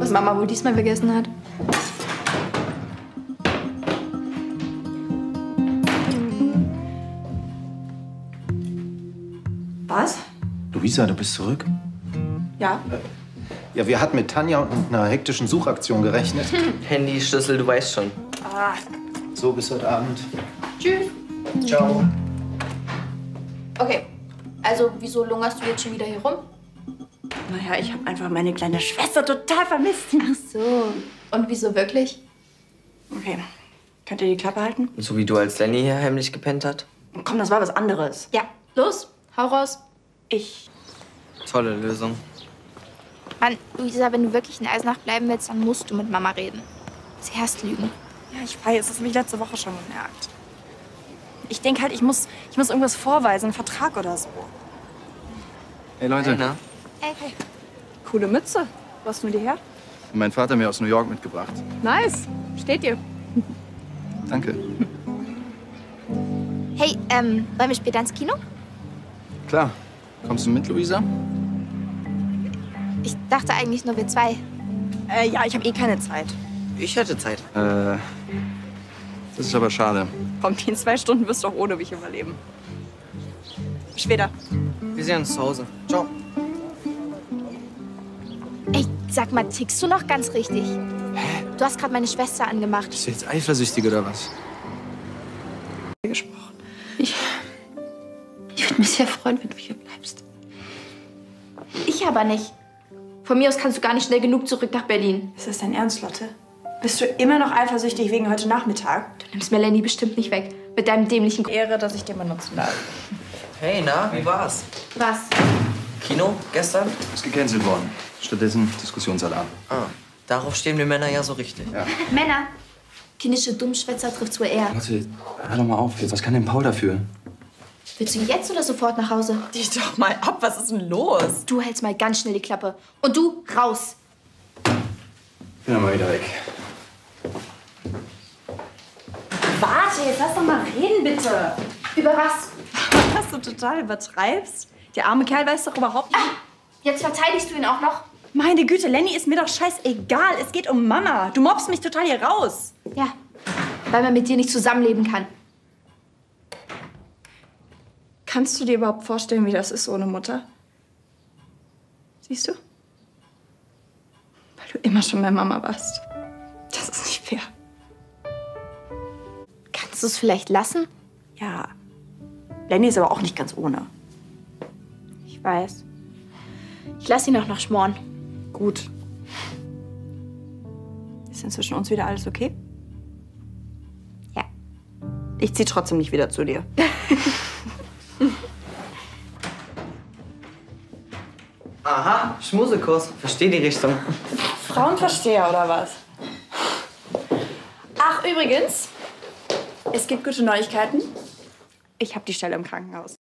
was Mama wohl diesmal vergessen hat. Was? Luisa, du bist zurück? Ja. Ja, wir hatten mit Tanja und einer hektischen Suchaktion gerechnet. Handy, Schlüssel, du weißt schon. Ah. So, bis heute Abend. Tschüss. Ciao. Okay, also wieso lungerst du jetzt schon wieder hier rum? Naja, ich habe einfach meine kleine Schwester total vermisst. Ach so. Und wieso wirklich? Okay. Könnt ihr die Klappe halten? So wie du, als Lenny hier heimlich gepennt hat. Komm, das war was anderes. Ja, los, hau raus. Tolle Lösung. Mann, Luisa, wenn du wirklich in Eisenach bleiben willst, dann musst du mit Mama reden. Sie hasst Lügen. Ja, ich weiß, das habe ich letzte Woche schon gemerkt. Ich denke halt, ich muss irgendwas vorweisen, einen Vertrag oder so. Hey Leute, Hey, na? Hey. Coole Mütze. Wo hast du die her? mein Vater mir aus New York mitgebracht. Nice. Steht dir. Danke. Hey, wollen wir später ins Kino? Klar. Kommst du mit, Luisa? Ich dachte eigentlich nur wir zwei. Ja, ich habe eh keine Zeit. Ich hätte Zeit. Das ist aber schade. Komm, die in 2 Stunden wirst du auch ohne mich überleben. Bis später. Wir sehen uns zu Hause. Ciao. Ey, sag mal, tickst du noch ganz richtig? Hä? Du hast gerade meine Schwester angemacht. Bist du jetzt eifersüchtig oder was? Gesprochen. Ich würde mich sehr freuen, wenn du hier bleibst. Ich aber nicht. Von mir aus kannst du gar nicht schnell genug zurück nach Berlin. Ist das dein Ernst, Lotte? Bist du immer noch eifersüchtig wegen heute Nachmittag? Du nimmst Melanie bestimmt nicht weg. Mit deinem dämlichen... Ehre, dass ich den benutzen darf. Hey, na, wie war's? Was? Kino gestern? Ist gecancelt worden. Stattdessen Diskussionsalarm. Ah, darauf stehen wir Männer ja so richtig. Ja. Männer. Kindische Dummschwätzer trifft wohl eher. Lotte, hör doch mal auf. Was kann denn Paul dafür? Willst du jetzt oder sofort nach Hause? Dich doch mal ab, was ist denn los? Du hältst mal ganz schnell die Klappe. Und du, raus. Bin dann mal wieder weg. Warte, jetzt lass doch mal reden, bitte. Über was? Was du total übertreibst? Der arme Kerl weiß doch überhaupt nicht. Jetzt verteidigst du ihn auch noch? Meine Güte, Lenny, ist mir doch scheißegal. Es geht um Mama. Du mobst mich total hier raus. Ja, weil man mit dir nicht zusammenleben kann. Kannst du dir überhaupt vorstellen, wie das ist ohne Mutter? Siehst du? Weil du immer schon bei Mama warst. Das ist nicht fair. Kannst du es vielleicht lassen? Ja. Lenny ist aber auch nicht ganz ohne. Ich weiß. Ich lass ihn auch noch schmoren. Gut. Ist denn zwischen uns wieder alles okay? Ja. Ich zieh trotzdem nicht wieder zu dir. Aha, Schmusekurs. Versteh die Richtung. Frauenversteher oder was? Ach, übrigens, es gibt gute Neuigkeiten. Ich habe die Stelle im Krankenhaus.